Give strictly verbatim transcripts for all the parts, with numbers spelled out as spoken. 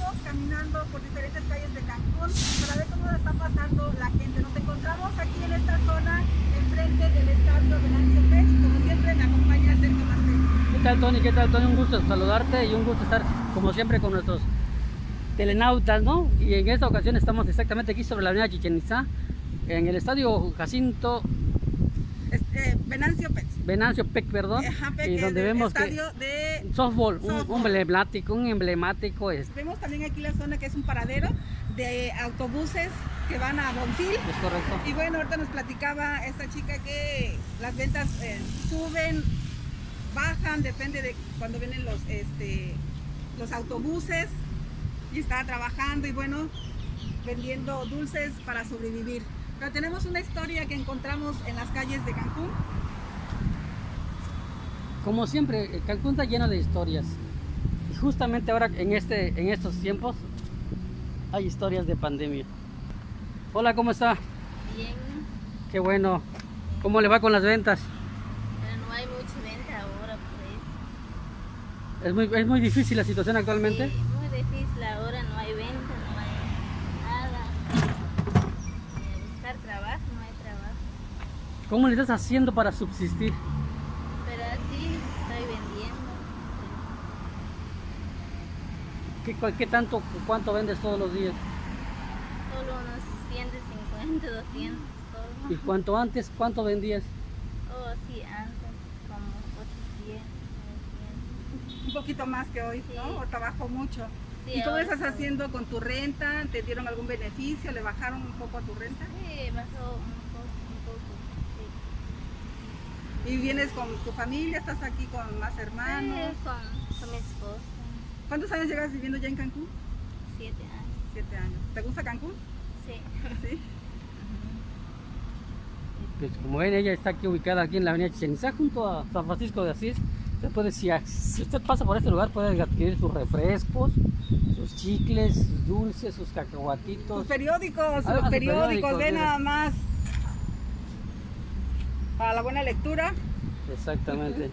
estamos caminando por diferentes calles de Cancún para ver cómo está pasando la gente. Nos encontramos aquí en esta zona, enfrente del estadio Venancio Pech. Como siempre, me acompaña Sergio Mastel. ¿Qué tal, Tony? ¿Qué tal, Tony? Un gusto saludarte y un gusto estar, como siempre, con nuestros telenautas, ¿no? Y en esta ocasión estamos exactamente aquí sobre la avenida Chichén Itzá, en el estadio Jacinto Este, Venancio Pech. Venancio Pech, perdón, Ajá, Pech, y donde vemos estadio que de softball, softball. Un, un emblemático, un emblemático este. Vemos también aquí la zona que es un paradero de autobuses que van a Bonfil. Es correcto. Y bueno, ahorita nos platicaba esta chica que las ventas eh, suben, bajan, depende de cuando vienen los, este, los autobuses, y está trabajando y bueno, vendiendo dulces para sobrevivir. Pero tenemos una historia que encontramos en las calles de Cancún. Como siempre, Cancún está lleno de historias. Y justamente ahora, en, este, en estos tiempos, hay historias de pandemia. Hola, ¿cómo está? Bien, Qué bueno. ¿Cómo le va con las ventas? pero no hay mucha venta ahora, pues. ¿Es muy, es muy difícil la situación actualmente? Sí, muy difícil ahora, no hay venta, no hay nada. Eh, buscar trabajo, no hay trabajo. ¿Cómo le estás haciendo para subsistir? Pero así estoy vendiendo. ¿Qué, cu- qué tanto, cuánto vendes todos los días? Solo unos ciento cincuenta, doscientos, ¿Y solo. cuánto antes, cuánto vendías? Oh, sí, antes, como ochocientos, novecientos. Un poquito más que hoy, Sí. ¿no? O trabajo mucho. Sí, ¿Y cómo ahora estás sí. haciendo con tu renta? ¿Te dieron algún beneficio? ¿Le bajaron un poco a tu renta? Sí, bajó un poco, un poco, sí. ¿Y vienes con tu familia? ¿Estás aquí con más hermanos? Sí, con, con mi esposa, ¿Cuántos años llevas viviendo ya en Cancún? siete años, Siete años. ¿Te gusta Cancún? sí. Sí. Pues como ven, ella está aquí ubicada aquí en la avenida Chichén Itzá, junto a San Francisco de Asís. Usted puede, si, si usted pasa por este lugar, puede adquirir sus refrescos, sus chicles, sus dulces, sus Tus cacahuatitos. periódicos, Ah, los sus periódicos, periódicos, ve mira. nada más. Para la buena lectura. Exactamente.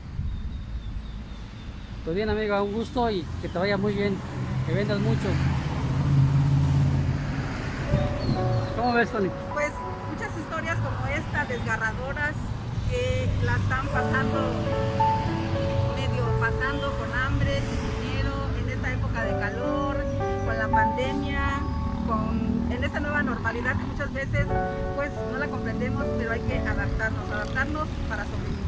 Pues bien, amiga, un gusto y que te vaya muy bien, que vendas mucho. ¿Cómo ves, Tony? Pues muchas historias como esta, desgarradoras, que la están pasando, medio pasando con hambre, sin dinero, en esta época de calor, con la pandemia, con, en esta nueva normalidad que muchas veces pues no la comprendemos, pero hay que adaptarnos, adaptarnos para sobrevivir.